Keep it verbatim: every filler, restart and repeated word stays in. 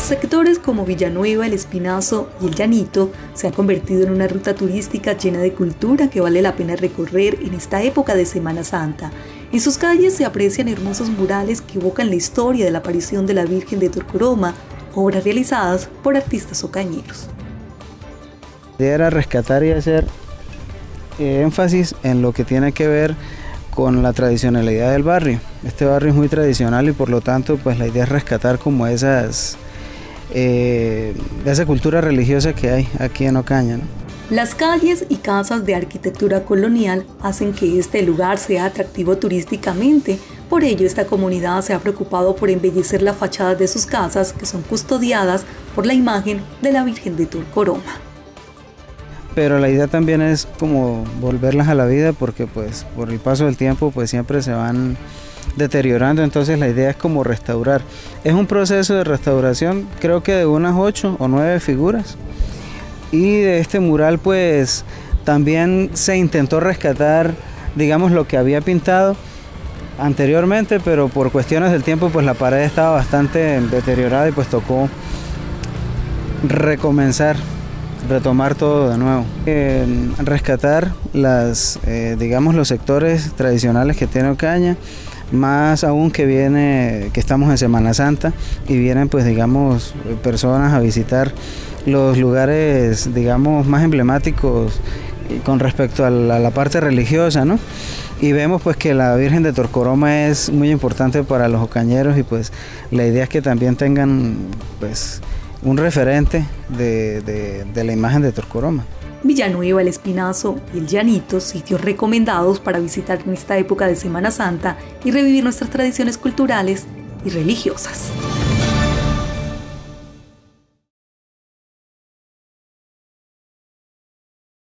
Sectores como Villanueva, El Espinazo y El Llanito se han convertido en una ruta turística llena de cultura que vale la pena recorrer en esta época de Semana Santa. En sus calles se aprecian hermosos murales que evocan la historia de la aparición de la Virgen de Torcoroma, obras realizadas por artistas ocañeros. La idea era rescatar y hacer eh, énfasis en lo que tiene que ver con la tradicionalidad del barrio. Este barrio es muy tradicional y por lo tanto pues la idea es rescatar como esas, eh, esa cultura religiosa que hay aquí en Ocaña, ¿no? Las calles y casas de arquitectura colonial hacen que este lugar sea atractivo turísticamente. Por ello, esta comunidad se ha preocupado por embellecer la fachada de sus casas, que son custodiadas por la imagen de la Virgen de Torcoroma. Pero la idea también es como volverlas a la vida, porque pues por el paso del tiempo pues siempre se van deteriorando, entonces la idea es como restaurar. Es un proceso de restauración, creo que de unas ocho o nueve figuras. Y de este mural pues también se intentó rescatar, digamos, lo que había pintado anteriormente, pero por cuestiones del tiempo pues la pared estaba bastante deteriorada y pues tocó recomenzar, retomar todo de nuevo. Eh, rescatar las, eh, digamos, los sectores tradicionales que tiene Ocaña, más aún que viene, que estamos en Semana Santa y vienen pues digamos personas a visitar los lugares digamos más emblemáticos con respecto a la, a la parte religiosa, ¿no? Y vemos pues que la Virgen de Torcoroma es muy importante para los ocañeros y pues la idea es que también tengan pues un referente de, de, de la imagen de Torcoroma. Villanueva, El Espinazo y El Llanito, sitios recomendados para visitar en esta época de Semana Santa y revivir nuestras tradiciones culturales y religiosas.